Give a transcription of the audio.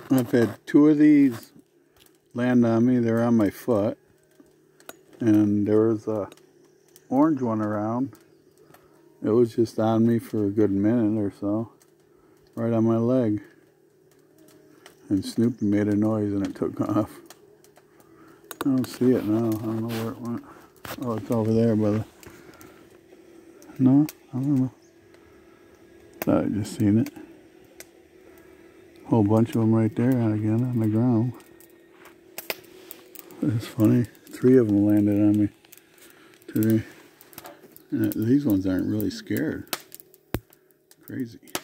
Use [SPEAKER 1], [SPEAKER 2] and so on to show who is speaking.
[SPEAKER 1] I've had two of these land on me. They're on my foot. And there was a orange one around. It was just on me for a good minute or so. Right on my leg. And Snoopy made a noise and it took off. I don't see it now. I don't know where it went. Oh, it's over there, brother. No? I don't know. Thought I just seen it. Whole bunch of them right there again on the ground. That's funny. 3 of them landed on me today. And these ones aren't really scared. Crazy.